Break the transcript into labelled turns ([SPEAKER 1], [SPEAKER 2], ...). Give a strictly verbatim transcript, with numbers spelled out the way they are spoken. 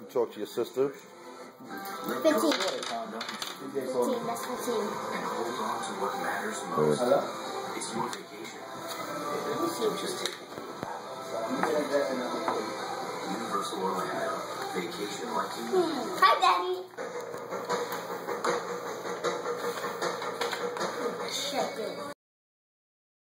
[SPEAKER 1] talk to your sister.
[SPEAKER 2] fifteen. fifteen, that's fifteen.
[SPEAKER 3] And hold on to what matters most. It's your vacation. So just take it. Universal Orlando. Vacation like you.
[SPEAKER 2] Hi, Daddy.